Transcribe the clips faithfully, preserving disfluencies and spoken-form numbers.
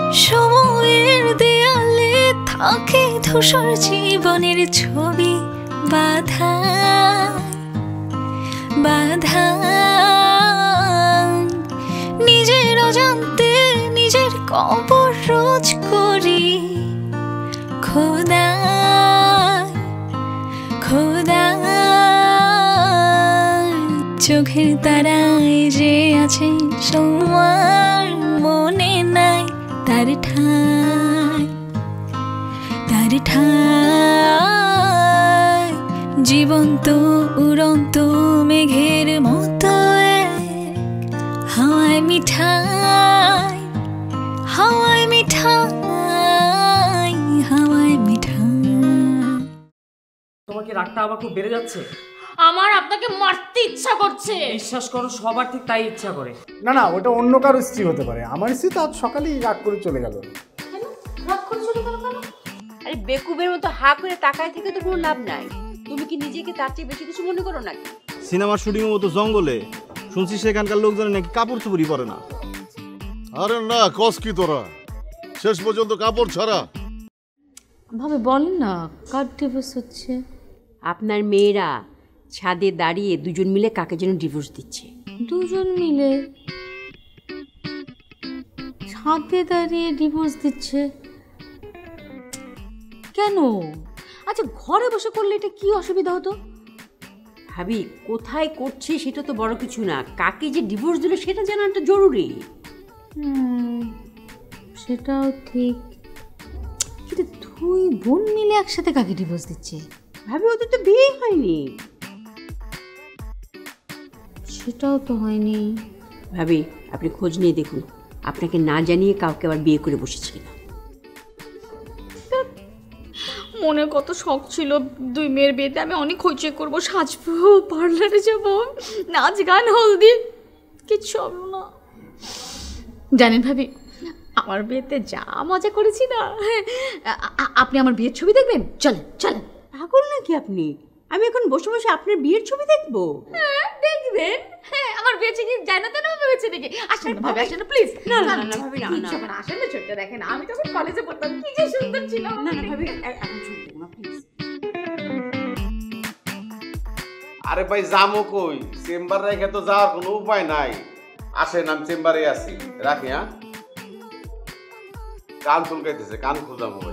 সময়ের দেয়ালে থাকে ধূসর জীবনের ছবি বাধা বাধা নিজের অজান্তে নিজের কবর রোজ করি খোদা খোদা চোখের তারায় যে আছে তোমার মনে নাই তার ঠাই তার ঠাই জীবন্ত উড়ন্ত মেঘের মতো হাওয়ায় মিঠাই হাওয়ায় মিঠাই হাওয়ায় মিঠাই। তোমার কি রাগটা আবার খুব বেড়ে যাচ্ছে? আমার আপনাকে মারতে ইচ্ছা করছে। বিশ্বাস করো সবার ঠিক তাই ইচ্ছা করে। না না ওটা অন্য কারো স্ত্রী হতে পারে, আমার স্ত্রী তো আজ সকালেই রাগ করে চলে গেল। কেন রাগ করে চলে গেল কেন? আরে বেকুবের মতো হা করে তাকায় থেকে তো কোনো লাভ নাই। তুমি কি নিজেকে তার চেয়ে বেশি কিছু মনে করো নাকি? সিনেমার শুটিং এর মতো জঙ্গলে শুনছি সেখানকার লোকজন নাকি কাপড় চুপড়ি পরে না। আরে না কস কি তোরা শেষ পর্যন্ত কাপড় ছাড়া? ভাবে বলেন না কার ডিভোর্স হচ্ছে? আপনার মেয়েরা ছাদে দাঁড়িয়ে দুজন মিলে কাকে যেন ডিভোর্স দিচ্ছে। দুজন মিলে ছাদে দাঁড়িয়ে ডিভোর্স দিচ্ছে কেন? আচ্ছা ঘরে বসে করলে এটা কি অসুবিধা হতো? ভাবি কোথায় করছে সেটা তো বড় কিছু না, কাকে যে ডিভোর্স দিল সেটা জানাটা জরুরি। হুম সেটাও ঠিক, কিন্তু দুই বোন মিলে একসাথে কাকে ডিভোর্স দিচ্ছে? ভাবি ওদের তো বিয়ে হয়নি। সেটাও তো হয়নি। ভাবি আপনি খোঁজ নিয়ে দেখুন আপনাকে না জানিয়ে কাউকে আবার বিয়ে করে বসেছে কিনা। মনে কত শখ ছিল দুই মেয়ের বিয়েতে আমি অনেক হইচই করবো, সাজবো, পার্লারে যাব, নাচ গান হলদি, কিচ্ছু হবে না। জানেন ভাবি আমার বিয়েতে যা মজা করেছি না, আপনি আমার বিয়ের ছবি দেখবেন? চলেন চলেন। পাগল নাকি আপনি? আমি এখন বসে বসে আপনার বিয়ের ছবি দেখবো? হ্যাঁ দেখবেন। হ্যাঁ আমার বিয়ে কি জানো তো না হয়েছে নাকি? আসেন ভাবি আসেন না প্লিজ। না না না ভাবি না না আসেন না, ছোট্ট দেখেন আমি তখন কলেজে পড়তাম কি যে সুন্দর ছিল। না না ভাবি এখন ছবি দেখুন না প্লিজ। আরে ভাই যামো কই, চেম্বার রেখে তো যাওয়ার কোনো উপায় নাই। আসেন আমি চেম্বারে আছি, রাখি। হ্যাঁ কান চুলকাইতেছে, কান খুঁজামো ভাই।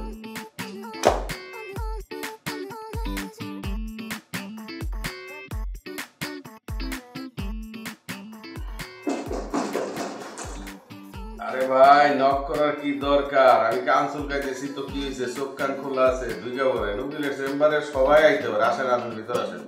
আরে ভাই নক করার কি দরকার? আমি কান চুলকাইতেছি তো কি হয়েছে? চোখ কান খোলা আছে, ঢুকে পড়ে উকিলের চেম্বারে সবাই আইতে পারে। আসেন আপনি ভিতর আসেন।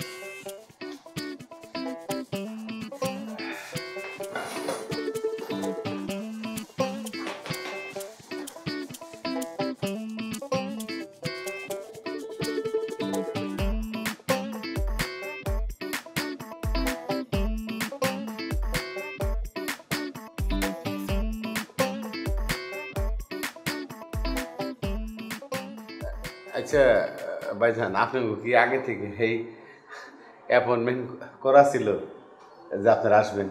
আচ্ছা ভাইজান আপনি কি আগে থেকে এই অ্যাপয়েন্টমেন্ট করা ছিল যে আপনারা আসবেন?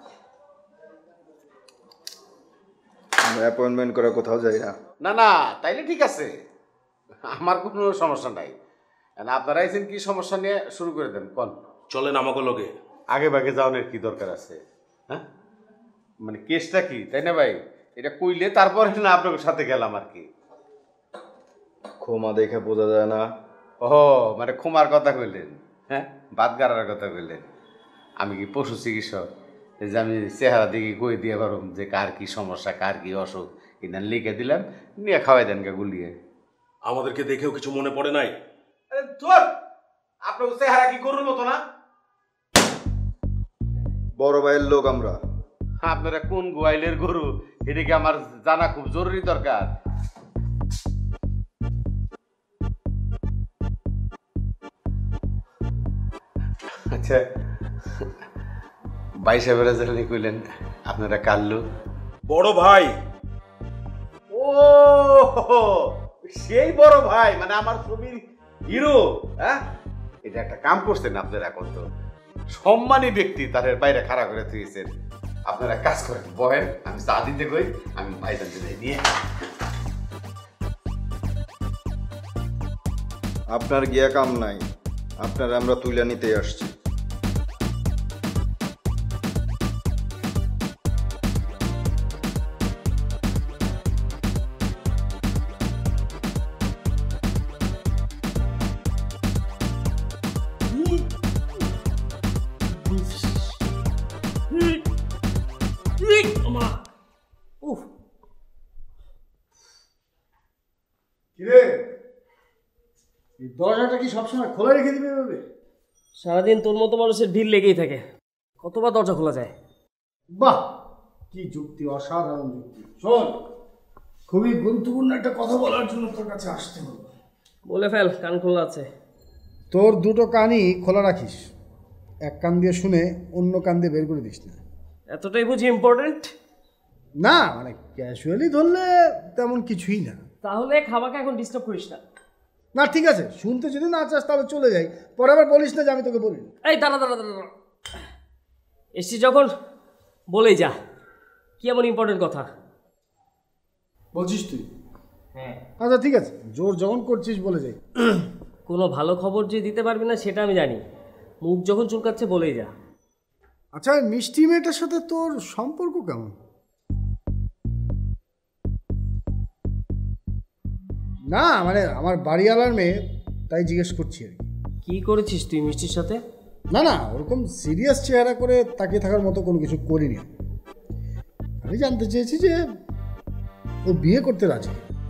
অ্যাপয়েন্টমেন্ট করে কোথাও যাই না। না না তাইলে ঠিক আছে, আমার কোনো সমস্যা নাই। আপনারা আইছেন কি সমস্যা নিয়ে শুরু করে দেন কোন? চলেন আমাকে লগে। আগে ভাগে যাওয়ানোর কি দরকার আছে? হ্যাঁ মানে কেসটা কি, তাই না ভাই? এটা কইলে তারপরে না আপনার সাথে গেলাম আর কি। ক্ষমা দেখে বোঝা যায় না। ও মানে ক্ষমার কথা কইলেন? হ্যাঁ বাদ গাড়ার কথা কইলেন? আমি কি পশু চিকিৎসক যে আমি চেহারা দিকে কই দিয়ে পারব যে কার কি সমস্যা, কার কি অসুখ? কিনা লিখে দিলাম, নিয়ে খাওয়াই দেন কে গুলিয়ে। আমাদেরকে দেখেও কিছু মনে পড়ে নাই? আরে ধর, আপনার চেহারা কি গরুর মতো না? বড় ভাইয়ের লোক আমরা। আপনারা কোন গোয়াইলের গরু এটা কি আমার জানা খুব জরুরি দরকার? আচ্ছা ভাই সাহেবেরা যেখানে কইলেন আপনারা কাল্লু বড় ভাই। ও সেই বড় ভাই মানে আমার ছবির হিরো। হ্যাঁ এটা একটা কাম করছেন আপনারা, এখন তো সম্মানী ব্যক্তি তাদের বাইরে খাড়া করে দিয়েছেন। আপনারা কাজ করেন, বহেন, আমি চা দিতে কই, আমি ভাইজান যাই নিয়ে। আপনার গিয়া কাম নাই, আপনার আমরা তুলে নিতেই আসছি। কিরে, এই দরজাটা কি সবসময় খোলা রেখে দিবে এভাবে? সারাদিন তোর মতো মানুষের ভিড় লেগেই থাকে, কতবার দরজা খোলা যায়? বাহ, কি যুক্তি, অসাধারণ যুক্তি। শোন, খুবই গুরুত্বপূর্ণ একটা কথা বলার জন্য তোর কাছে আসতে হলো। বলে ফেল, কান খোলা আছে। তোর দুটো কানই খোলা রাখিস, এক কান দিয়ে শুনে অন্য কান দিয়ে বের করে দিস না। এতটাই বুঝি ইম্পর্টেন্ট? না মানে ক্যাজুয়ালি ধরলে তেমন কিছুই না। তাহলে খাবাকে এখন ডিস্টার্ব করিস না। না ঠিক আছে, শুনতে যদি না চাস তাহলে চলে যাই, পরে আবার বলিস না যে আমি তোকে বলি। এই দাঁড়া দাঁড়া দাঁড়া, এসছি যখন বলেই যা, কি এমন ইম্পর্টেন্ট কথা বলছিস তুই? হ্যাঁ। আচ্ছা ঠিক আছে, জোর যখন করছিস বলে যাই। কোনো ভালো খবর যে দিতে পারবি না সেটা আমি জানি, মুখ যখন চুলকাচ্ছে বলেই যা। আচ্ছা, মিষ্টি মেয়েটার সাথে তোর সম্পর্ক কেমন? না মানে আমার বাড়িওয়ালার মেয়ে, তাই জিজ্ঞেস করছি আর কি। কি করেছিস তুই মিষ্টির সাথে? না না, ওরকম সিরিয়াস চেহারা করে তাকিয়ে থাকার মতো কোনো কিছু করিনি। আমি জানতে চেয়েছি যে ও বিয়ে করতে রাজি।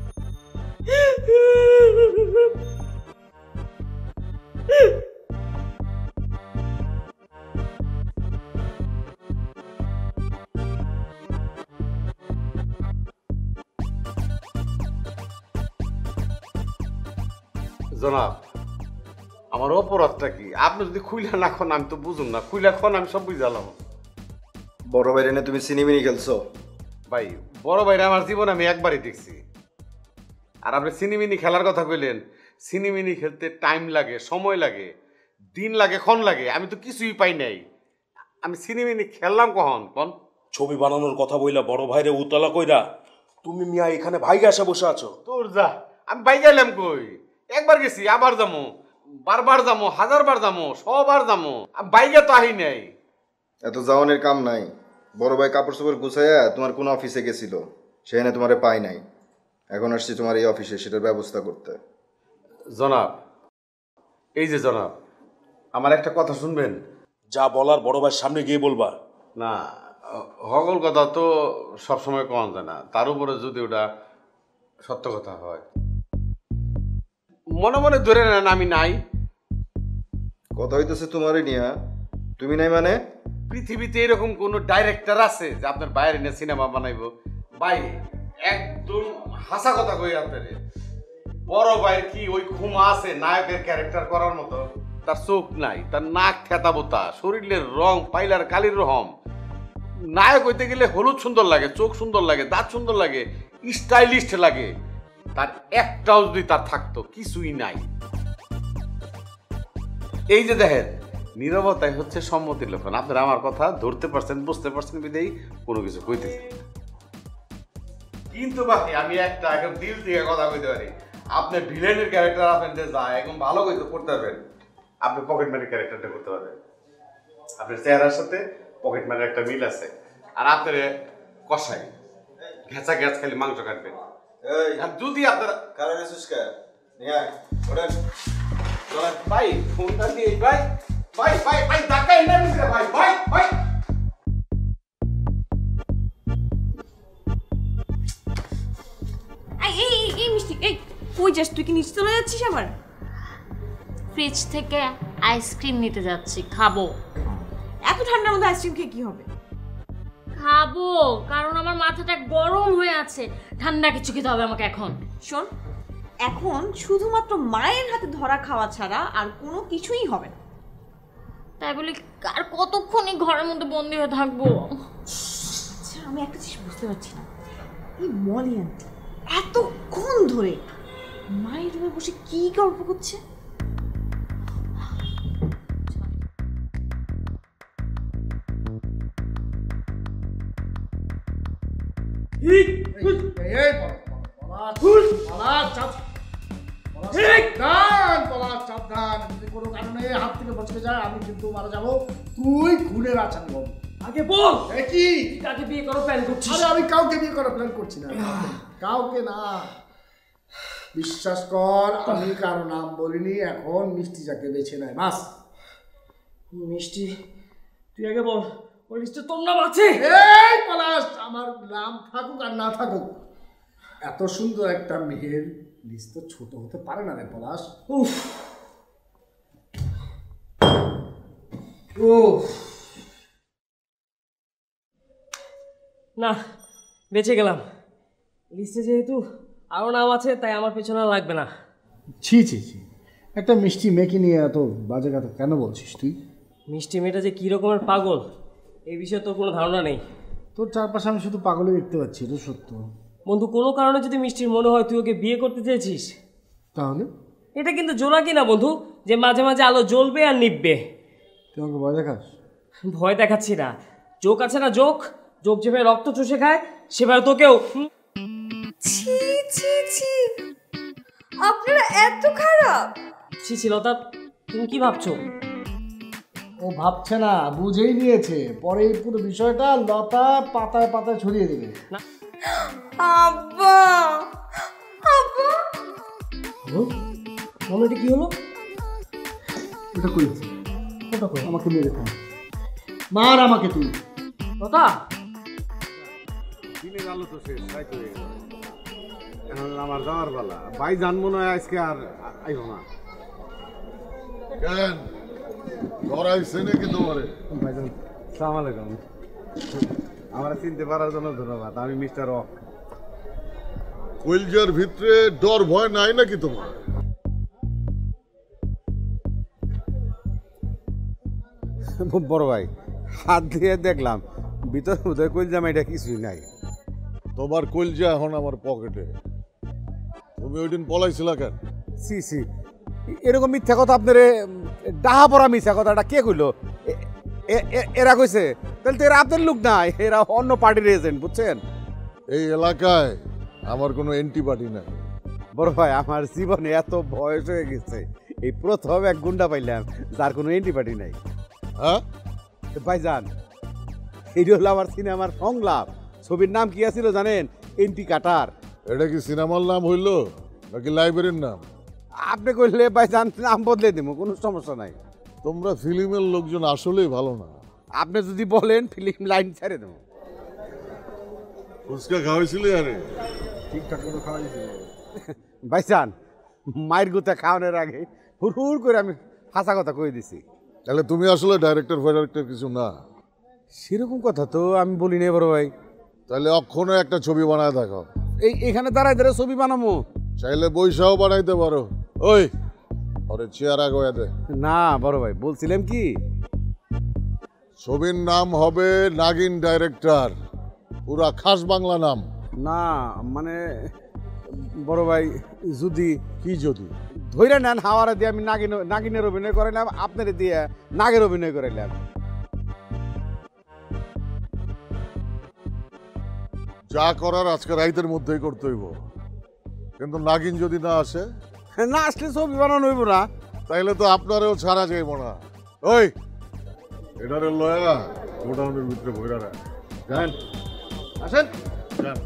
জনাব, আমার অপরাধটা কি? আপনি যদি খুইলা না খন আমি তো বুঝুন না, খুইলা খন আমি সব বুঝালাম। বড় ভাইরে না তুমি সিনেমিনি খেলছো? ভাই, বড় ভাইরা আমার জীবন আমি একবারই দেখছি। আর আপনি সিনেমিনি খেলার কথা কইলেন, সিনেমিনি খেলতে টাইম লাগে, সময় লাগে, দিন লাগে, ক্ষণ লাগে, আমি তো কিছুই পাই নাই। আমি সিনেমিনি খেললাম কখন কন? ছবি বানানোর কথা বইলা বড় ভাইরে উতলা কইরা তুমি মিয়া এখানে ভাইগে আসা বসে আছো। তোর যা, আমি ভাই গেলাম কই? একবার গেছি, আবার যাবো, বারবার যাবো, হাজারবার যাবো, সবার যাবো, বাইকে তো আহি নাই। এত যাওয়ানের কাম নাই। বড় ভাই কাপড় চোপড় গুছাইয়া তোমার কোন অফিসে গেছিল, সেখানে তোমারে পাই নাই। এখন আসছি তোমার এই অফিসে সেটার ব্যবস্থা করতে। জনাব, এই যে জনাব, আমার একটা কথা শুনবেন? যা বলার বড় ভাইয়ের সামনে গিয়ে বলবা। না, হগল কথা তো সবসময় কম যায় না, তার উপরে যদি ওটা সত্য কথা হয়। মনে মনে ধরে নেন আমি নাই। কথা হইতেছে তোমারই নিয়া, তুমি নাই মানে? পৃথিবীতে এরকম কোন ডাইরেক্টর আছে যে আপনার বাইরে নিয়ে সিনেমা বানাইবো? ভাই একদম হাসা কথা কই আপনারে, বড় ভাইয়ের কি ওই খুমা আছে নায়কের ক্যারেক্টার করার মতো? তার চোখ নাই, তার নাক খেতাবোতা, শরীরের রং পাইলার কালির রহম। নায়ক হইতে গেলে হলুদ সুন্দর লাগে, চোখ সুন্দর লাগে, দাঁত সুন্দর লাগে, স্টাইলিস্ট লাগে। তার একটাও যদি তার থাকতো, কিছুই নাই। এই যে দেখেন, নীরবতাই হচ্ছে সম্মতির লক্ষণ। আপনারা আমার কথা ধরতে পারছেন, বুঝতে পারছেন, বিদেই কোনো কিছু কইতেছেন। কিন্তু বাকি আমি একটা একদম দিল থেকে কথা কইতে পারি, আপনি ভিলেনের ক্যারেক্টার আপনি যে যায় একদম ভালো কইতে করতে পারবেন, আপনি পকেটম্যানের ক্যারেক্টারটা করতে পারবেন। আপনার চেহারার সাথে পকেটম্যানের একটা মিল আছে। আর আপনার কষাই ঘেঁচা ঘেঁচ খালি মাংস কাটবেন। যদি আপনারা ভাই ফোনটা দিয়ে ভাই ভাই ভাই ভাই ধাক্কা এনে দিছে ভাই ভাই ভাই এই এই এই মিষ্টি, এই কই যাস তুই? কি নিচে চলে যাচ্ছিস আবার? ফ্রিজ থেকে আইসক্রিম নিতে যাচ্ছি, খাবো। এত ঠান্ডার মধ্যে আইসক্রিম খেয়ে কি হবে? খাবো, কারণ আমার মাথাটা গরম হয়ে আছে। ঠান্ডা কিছু খেতে হবে আমাকে এখন। শোন, এখন শুধুমাত্র মায়ের হাতে ধরা খাওয়া ছাড়া আর কোনো কিছুই হবে না। তাই বলি আর কতক্ষণই ঘরের মধ্যে বন্দি হয়ে থাকবো? আচ্ছা, আমি একটা জিনিস বুঝতে পারছি না, এই মলি আন্টি এতক্ষণ ধরে মায়ের রুমে বসে কি গল্প করছে? এই এই পলাশ পলাশ সাবধান পলাশ সাবধান, যদি কোনো কারণে হাত থেকে বসতে যায় আমি কিন্তু মারা যাবো। তুই খুনের আসামি হবি। আগে বল কি কাকে বিয়ে করো প্ল্যান করছিস? আরে আমি কাউকে বিয়ে করার প্ল্যান করছি না, কাউকে না। বিশ্বাস কর আমি কারো নাম বলিনি, এখন মিষ্টি যাকে বেছে নেয় বাস। মিষ্টি তুই আগে বল ওই লিস্টে তোর নাম আছে? এই পলাশ, আমার নাম থাকুক আর না থাকুক, এত সুন্দর একটা মেয়ের লিস্ট তো ছোট হতে পারে না রে পলাশ। উফ উফ না, বেঁচে গেলাম। লিস্টে যেহেতু আরও নাম আছে তাই আমার পেছনে লাগবে না। ছি ছি ছি, একটা মিষ্টি মেয়েকে নিয়ে এত বাজে কথা কেন বলছিস তুই? মিষ্টি মেয়েটা যে কী রকমের পাগল এই বিষয়ে তোর কোনো ধারণা নেই। তোর চারপাশে আমি শুধু পাগলই দেখতে পাচ্ছি, এটা সত্য। বন্ধু, কোনো কারণে যদি মিষ্টির মনে হয় তুই ওকে বিয়ে করতে চেয়েছিস, তাহলে এটা কিন্তু জোনাকি না বন্ধু যে মাঝে মাঝে আলো জ্বলবে আর নিববে। তুই আমাকে ভয় দেখাস? ভয় দেখাচ্ছি না, জোক আছে না জোক, জোক যেভাবে রক্ত চুষে খায় সেভাবে তোকেও। ছি ছি ছি, আপনারা এত খারাপ? ছি ছি লতা, তুমি কি ভাবছো? ও ভাবছে না, বুঝেই নিয়েছে। পরে এই পুরো বিষয়টা লতা পাতায় পাতায় ছড়িয়ে দেবে। আব্বা আব্বা, মনে কি হলো? ওটা করেছি, ওটা কই? আমাকে মেরে থাম, মার আমাকে তুই। লতা দিনের আলো তো শেষ, তাই তো এখন আমার যাওয়ার বেলা। ভাই জান মনে হয় আজকে আর আইব না। কেন ধরাইছে নাকি তোমারে? ভাইজান সালাম আলাইকুম। আমার চিনতে পারার জন্য ধন্যবাদ। আমি মিস্টার রক। কইলজার ভিতরে ডর ভয় নাই নাকি তোমার? বড় ভাই হাত দিয়ে দেখলাম ভিতরে বোধহয় কইলজা মাইটা কিছুই নাই। তোমার কইলজা এখন আমার পকেটে। তুমি ওই দিন পলাইছিলা কেন? সি সি, এরকম মিথ্যা কথা আপনার ডাহা পড়া মিথ্যা কথাটা কে কইলো? এরা কইছে? তাহলে তো এরা আপনার লোক না, এরা অন্য পার্টির এজেন্ট, বুঝছেন? এই এলাকায় আমার কোনো এন্টিপার্টি নাই। বড় ভাই আমার জীবনে এত বয়স হয়ে গেছে, এই প্রথম এক গুন্ডা পাইলাম যার কোনো এন্টিপার্টি নাই। হ্যাঁ ভাইজান, এইটা হলো আমার সিনেমার সংলাপ। ছবির নাম কি আছিল জানেন? Anti cutter. এটা কি সিনেমার নাম হইল নাকি লাইব্রেরির নাম? আপনি কইলে ভাইজান নাম বদলে দিব, কোনো সমস্যা নাই। তোমরা ফিল্মের লোকজন আসলেই ভালো না। আপনি যদি বলেন ফিল্ম লাইন ছেড়ে দেবো। ফুচকা খাওয়াইছিলে? আরে ঠিকঠাক করে খাওয়াইছিল ভাইজান, মায়ের গুতা খাওয়ানোর আগে হুর হুর করে আমি হাসা কথা কই দিছি। তাহলে তুমি আসলে ডাইরেক্টর ফাইরেক্টর কিছু না? সেরকম কথা তো আমি বলি না বড় ভাই। তাহলে অক্ষণে একটা ছবি বানায় দেখো। এই এখানে দাঁড়ায় দাঁড়ায় ছবি বানাবো? চাইলে বৈশাও বানাইতে পারো। ওই ওরে চেয়ার আগে দে। না বড় ভাই, বলছিলাম কি ছবির নাম হবে নাগিন ডাইরেক্টর, পুরা খাস বাংলা নাম। না মানে বড় ভাই, যদি কি যদি ধৈর্য নেন হাওয়ারা দিয়ে আমি নাগিন নাগিনের অভিনয় করাইলাম, আপনার দিয়ে নাগের অভিনয় করাইলাম। যা করার আজকে রাইতের মধ্যেই করতে হইব, কিন্তু নাগিন যদি না আসে? না আসলে ছবি বানানো হইব না। তাইলে তো আপনারেও ছাড়া যাইব না। ওই এটারে লয়া গোডাউনের ভিতরে ভইরা রাখ। যান আসেন। যান।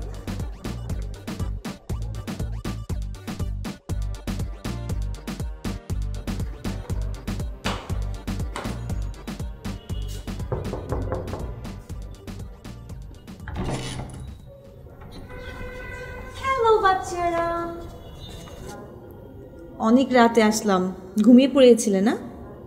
হ্যালো বাচ্চারা, অনেক রাতে আসলাম, ঘুমিয়ে পড়েছিলে না?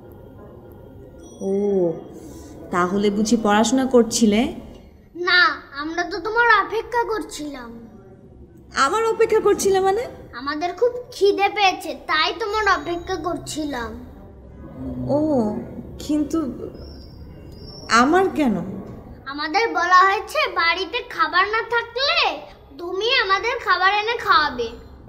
ও তাহলে বুঝি পড়াশোনা করছিলে? না, আমরা তো তোমার অপেক্ষা করছিলাম। আমার অপেক্ষা করছিলে মানে? আমাদের খুব খিদে পেয়েছে তাই তোমার অপেক্ষা করছিলাম। ও কিন্তু আমার কেন? আমাদের বলা হয়েছে বাড়িতে খাবার না থাকলে তুমি আমাদের খাবার এনে খাওয়াবে।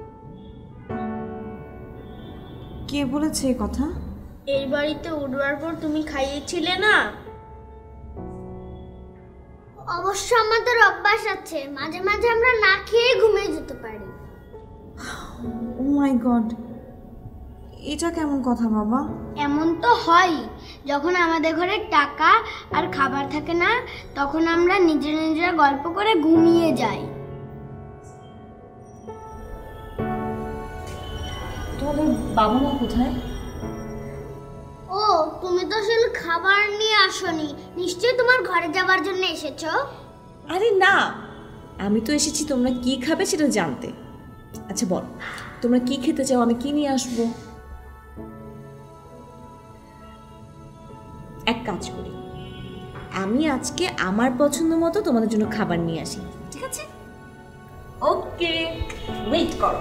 কে বলেছে এই কথা? এই বাড়িতে উঠবার পর তুমি খাইয়েছিলে না? অবশ্য আমাদের অভ্যাস আছে, মাঝে মাঝে আমরা না খেয়ে ঘুমিয়ে যেতে পারি। ও মাই গড, এটা কেমন কথা বাবা? এমন তো হয়, যখন আমাদের ঘরে টাকা আর খাবার থাকে না তখন আমরা নিজেরা নিজেরা গল্প করে ঘুমিয়ে যাই। তোমাদের বাবা মা কোথায়? ও, তুমি তো আসলে খাবার নিয়ে আসোনি, নিশ্চয়ই তোমার ঘরে যাবার জন্য এসেছো। আরে না, আমি তো এসেছি তোমরা কি খাবে সেটা জানতে। আচ্ছা বল, তোমরা কি খেতে চাও, আমি কি নিয়ে আসবো? এক কাজ করি, আমি আজকে আমার পছন্দ মতো তোমাদের জন্য খাবার নিয়ে আসি, ঠিক আছে? ওকে, ওয়েট করো।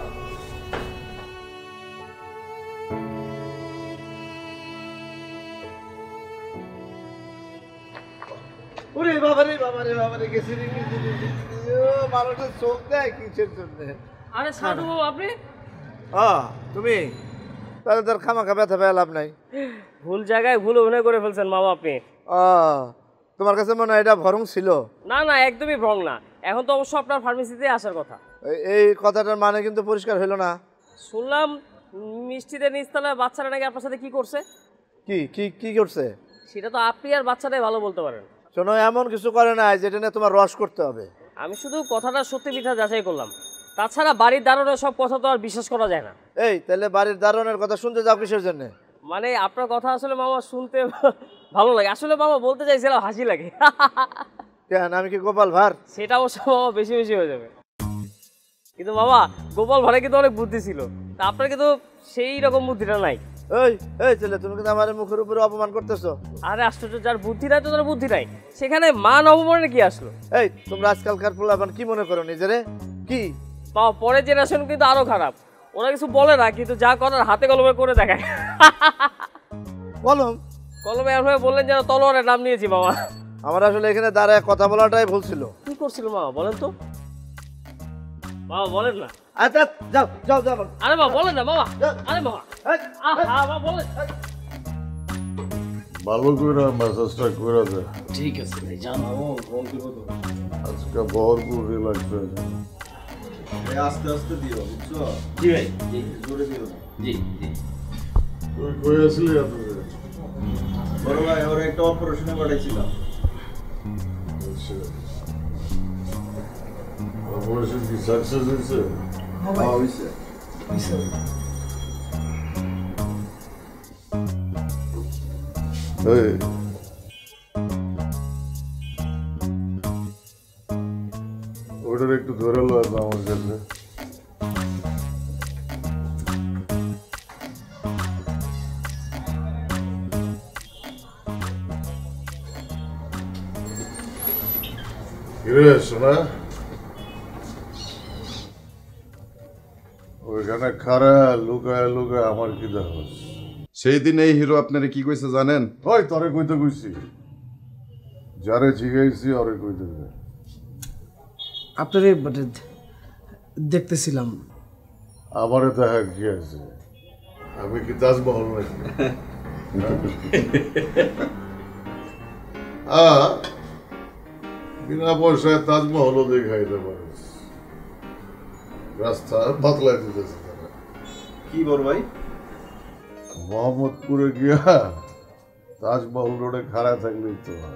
ওরে বাবারে বাবারে বাবারে গেছি রে গেছি রে মানুষের চোখ দেয় কিসের জন্য? আরে সাধু বাবু আপনি? ও তুমি তাহলে তোর খামাখা ব্যথা পেয়ে লাভ নাই। ভুল জায়গায় ভুল অভিনয় করে ফেলছেন মামা আপনি। ও তোমার কাছে মনে হয় এটা ভরং ছিল? না না, একদমই ভ্রং না। এখন তো অবশ্য আপনার ফার্মেসিতে আসার কথা। এই কথাটার মানে কিন্তু পরিষ্কার হইল না। শুনলাম মিষ্টিদের নিচতলায় বাচ্চারা নাকি আপনার সাথে কি করছে। কি কি কি করছে? সেটা তো আপনি আর বাচ্চাটাই ভালো বলতে পারেন। শোনো, এমন কিছু করে না যেটা নিয়ে তোমার রস করতে হবে। আমি শুধু কথাটা সত্যি মিথ্যা যাচাই করলাম। তাছাড়া বাড়ির দারোয়ানের সব কথা তো আর বিশ্বাস করা যায় না। এই তাহলে বাড়ির দারোয়ানের কথা শুনতে যাও কিসের জন্য? মানে আপনার কথা আসলে মামা শুনতে ভালো লাগে। আসলে মামা বলতে চাইছিলাম, হাসি লাগে। কেন, আমি কি গোপাল ভাঁড়? সেটা অবশ্য মামা বেশি বেশি হয়ে যাবে। কিন্তু মামা গোপাল ভাঁড়ে কিন্তু অনেক বুদ্ধি ছিল, তা আপনার কিন্তু সেই রকম বুদ্ধিটা নাই। এই এই ছেলে, তুমি কিন্তু আমার মুখের উপরে অপমান করতেছো। আরে আশ্চর্য, যার বুদ্ধি নাই তো তার বুদ্ধি নাই, সেখানে মান অপমানের কি আসলো? এই তোমরা আজকালকার পোলাপান কি মনে করো নিজেরে? কি বাবা, পরের জেনারেশন কিন্তু আরো খারাপ। ওরা কিছু বলে না, কিন্তু যা করার হাতে কলমে করে দেখায়। কলম কলমে এমন বললেন যেন তলোয়ারের নাম নিয়েছি মামা। আমার আসলে এখানে দাঁড়ায় কথা বলাটাই ভুল ছিল। কি করছিল মামা বলেন তো? মামা বলেন না। আচ্ছা যাও যাও যাও। আরে বাবা বলেন না মামা। আরে বাবা আহা বলেন। ভালো করে মেসেজটা করে দে। ঠিক আছে ভাই, জানাবো। আজকে ভরপুর রিল্যাক্স হয়ে যাবে। আস্তে আস্তে দিও, বুঝছো? জি ভাই, জি জোরে দিও না। জি জি। তুই কই আসলি এত? বড় ভাই, ওরা একটা অপারেশনে পাঠাইছিলাম। অপারেশন কি সাকসেস হয়েছে? হ্যাঁ হয়েছে। এই ওটার একটু ধরে লো আমার কাছে। কিরে শোনা, ওইখানে খারা লুকায় লুকায় আমার কি দেখস? সেই দিন এই হিরো আপনারে কি কইছে জানেন? ওই তরে কইতে কইছি, যারে জিগাইছি ওরে কইতে কই। আপনারে দেখতেছিলাম। আমারে দেখা কি আছে? আমি কি তাজমহল নাকি? হ্যাঁ, বিনা পয়সায় তাজমহলও দেখাইতে পারিস। রাস্তা বাতলাই দিতেছে তারা। কি বড় ভাই? মোহাম্মদপুরে গিয়া তাজমহল রোডে খাড়া থাকলেই তো হয়।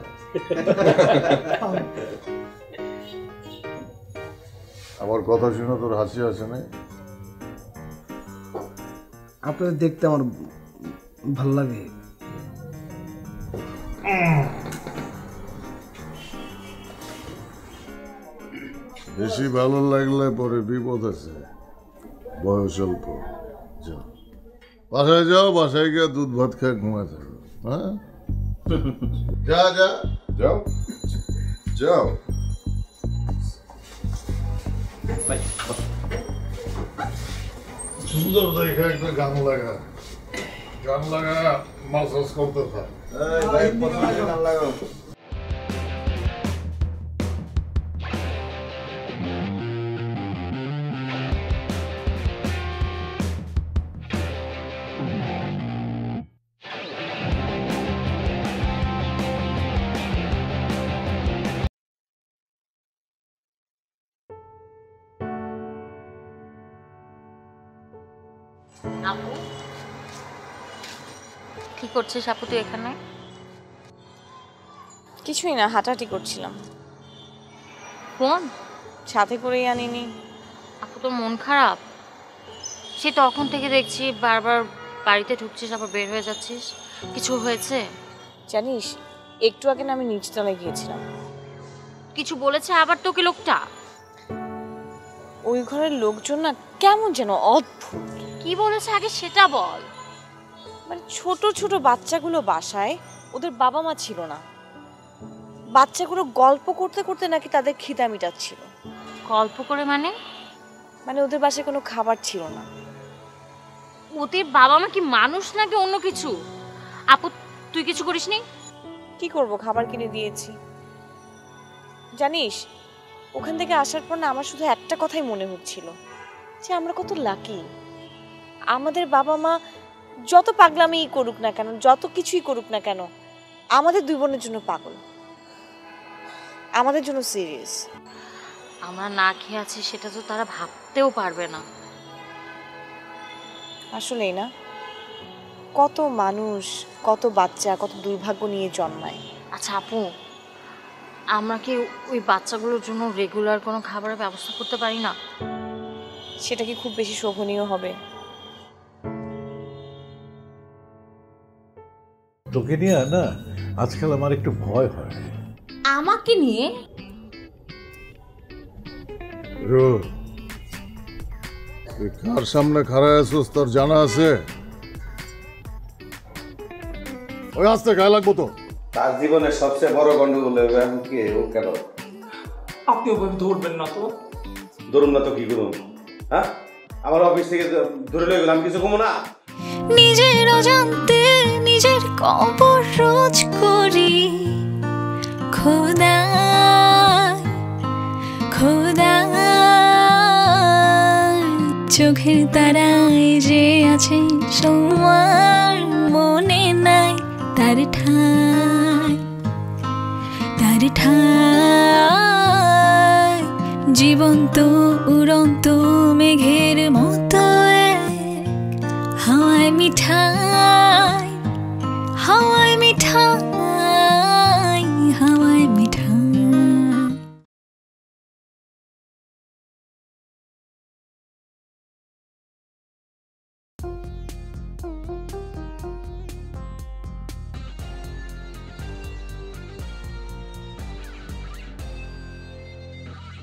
আমার কথা শুনে তোর হাসি আসে না? আপনাদের দেখতে আমার ভাল লাগে। বেশি ভালো লাগলে পরে বিপদ আছে, বয়স অল্প। যাও বাসায় যাও, বাসায় গিয়ে দুধ ভাত খেয়ে ঘুমায় থাকো। হ্যাঁ, যা যা যাও যাও। সুন্দর দেখে একটা গান লাগা, গান লাগা মাসাজ করতে থাক। গান লাগাও। আপু কি করছিস আপু তুই এখানে? কিছুই না, হাঁটাহাঁটি করছিলাম। ফোন সাথে করেই আনিনি। আপু তোর মন খারাপ? সে তখন থেকে দেখছি বারবার বাড়িতে ঢুকছিস আবার বের হয়ে যাচ্ছিস, কিছু হয়েছে? জানিস একটু আগে না আমি নিচতলায় গিয়েছিলাম। কিছু বলেছে আবার তোকে লোকটা? ওই ঘরের লোকজন না কেমন যেন অদ্ভুত। কি বলেছে আগে সেটা বল। মানে ছোট ছোট বাচ্চাগুলো বাসায়, ওদের বাবা মা ছিল না, বাচ্চাগুলো গল্প করতে করতে নাকি তাদের খিদা মিটাচ্ছিল। গল্প করে মানে? মানে ওদের বাসায় কোনো খাবার ছিল না। ওদের বাবা মা কি মানুষ নাকি অন্য কিছু? আপু তুই কিছু করিসনি? কি করব, খাবার কিনে দিয়েছি। জানিস ওখান থেকে আসার পর না আমার শুধু একটা কথাই মনে হচ্ছিল যে আমরা কত লাকি। আমাদের বাবা মা যত পাগলামি করুক না কেন, যত কিছুই করুক না কেন, আমাদের দুই বোনের জন্য পাগল, আমাদের জন্য সিরিয়াস। আমরা না খেয়ে আছি সেটা তো তারা ভাবতেও পারবে না। আসলেই না, কত মানুষ, কত বাচ্চা, কত দুর্ভাগ্য নিয়ে জন্মায়। আচ্ছা আপু, আমরা কি ওই বাচ্চাগুলোর জন্য রেগুলার কোনো খাবারের ব্যবস্থা করতে পারি না? সেটা কি খুব বেশি শোভনীয় হবে? তোকে নিয়ে না আজকাল আমার একটু ভয় হয়। আমাকে নিয়ে? তুই কার সামনে খাড়ায় আছিস তোর জানা আছে? ওই আসতে গায়ে লাগবো তো। তার জীবনের সবচেয়ে বড় গন্ডগোল হবে এখন কি ও কেন? আপনি ওভাবে ধরবেন না তো। ধরুন না তো কি করুন? হ্যাঁ আমার অফিস থেকে ধরে লয়ে গেলাম, কিছু কমো না। নিজের অজান্তে নিজের কবর রোজ করি খোদা খোদা, চোখের তারায় যে আছে সময় মনে নাই তার ঠাই তার ঠাই, জীবন্ত উড়ন্ত মেঘের মতো এক হাওয়ায় মিঠা